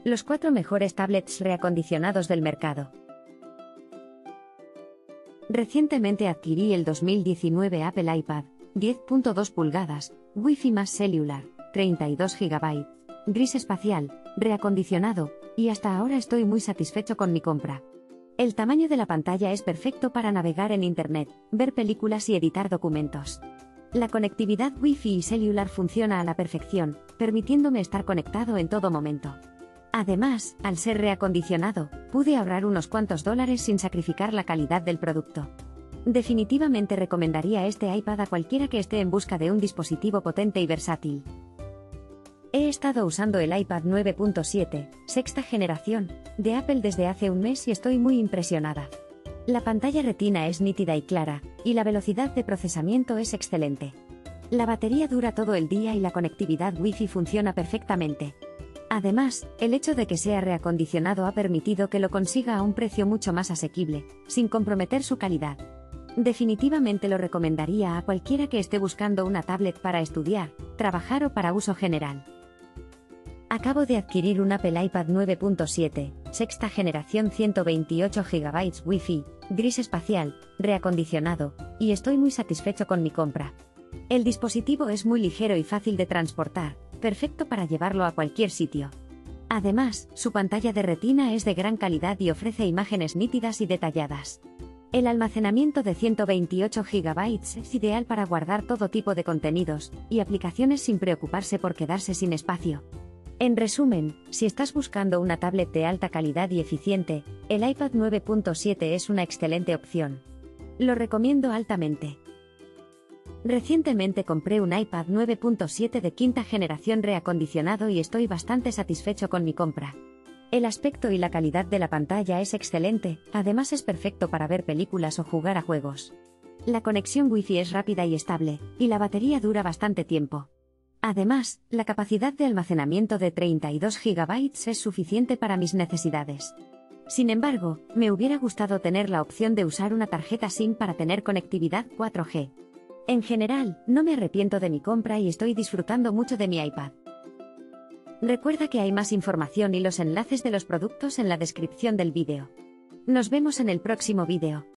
Los 4 mejores tablets reacondicionados del mercado. Recientemente adquirí el 2019 Apple iPad, 10.2 pulgadas, Wi-Fi más celular, 32 GB, gris espacial, reacondicionado, y hasta ahora estoy muy satisfecho con mi compra. El tamaño de la pantalla es perfecto para navegar en Internet, ver películas y editar documentos. La conectividad Wi-Fi y celular funciona a la perfección, permitiéndome estar conectado en todo momento. Además, al ser reacondicionado, pude ahorrar unos cuantos dólares sin sacrificar la calidad del producto. Definitivamente recomendaría este iPad a cualquiera que esté en busca de un dispositivo potente y versátil. He estado usando el iPad 9.7, sexta generación, de Apple desde hace un mes y estoy muy impresionada. La pantalla retina es nítida y clara, y la velocidad de procesamiento es excelente. La batería dura todo el día y la conectividad Wi-Fi funciona perfectamente. Además, el hecho de que sea reacondicionado ha permitido que lo consiga a un precio mucho más asequible, sin comprometer su calidad. Definitivamente lo recomendaría a cualquiera que esté buscando una tablet para estudiar, trabajar o para uso general. Acabo de adquirir un Apple iPad 9.7, sexta generación 128 GB Wi-Fi, gris espacial, reacondicionado, y estoy muy satisfecho con mi compra. El dispositivo es muy ligero y fácil de transportar, perfecto para llevarlo a cualquier sitio. Además, su pantalla de retina es de gran calidad y ofrece imágenes nítidas y detalladas. El almacenamiento de 128 GB es ideal para guardar todo tipo de contenidos y aplicaciones sin preocuparse por quedarse sin espacio. En resumen, si estás buscando una tablet de alta calidad y eficiente, el iPad 9.7 es una excelente opción. Lo recomiendo altamente. Recientemente compré un iPad 9.7 de quinta generación reacondicionado y estoy bastante satisfecho con mi compra. El aspecto y la calidad de la pantalla es excelente, además es perfecto para ver películas o jugar a juegos. La conexión Wi-Fi es rápida y estable, y la batería dura bastante tiempo. Además, la capacidad de almacenamiento de 32 GB es suficiente para mis necesidades. Sin embargo, me hubiera gustado tener la opción de usar una tarjeta SIM para tener conectividad 4G. En general, no me arrepiento de mi compra y estoy disfrutando mucho de mi iPad. Recuerda que hay más información y los enlaces de los productos en la descripción del vídeo. Nos vemos en el próximo vídeo.